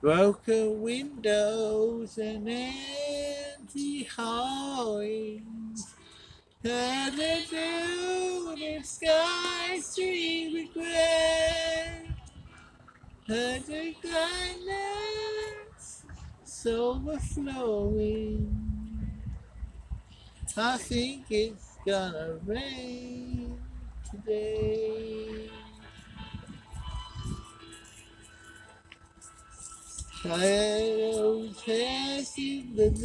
Broken windows and empty hallways. And the building sky street with gray. And the kindness is overflowing. I think it's gonna rain today. Shadows passing the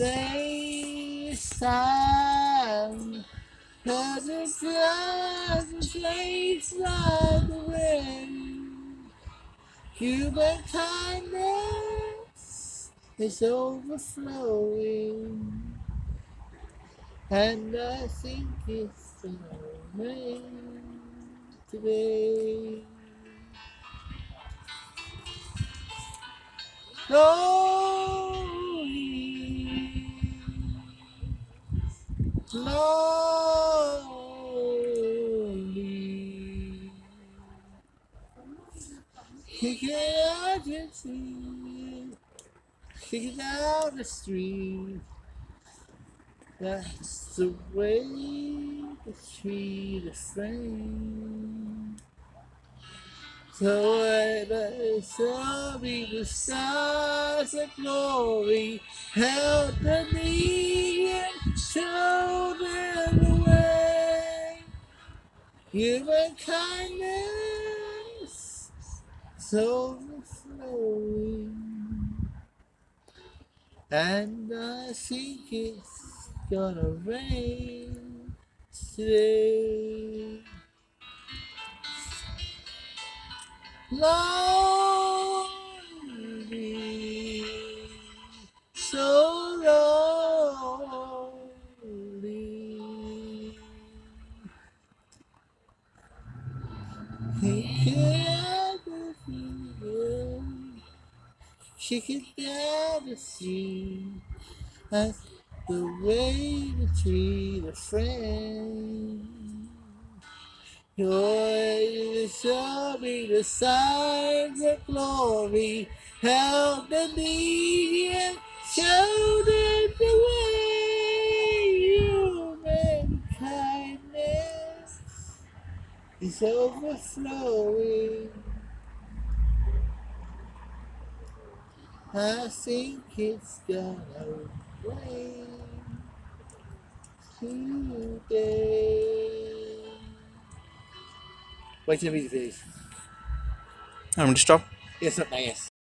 daytime. Cause the clouds face like the wind. Human kindness is overflowing. And I think it's gonna rain today. Slowly, slowly, kick it out the street, kick it out the street. That's the way to treat a friend. So let us all be the stars of glory, help the needy and show them the way. Human kindness is overflowing, and I think it's gonna rain today. Lonely, so lonely. Kick it down the street. That's the way to treat a friend. Joy shall be the signs of glory. Help the needy and show them the way. Human kindness is overflowing. I think it's gonna rain today. Wait till the music finishes. I'm going to stop. Yes, up there, yes.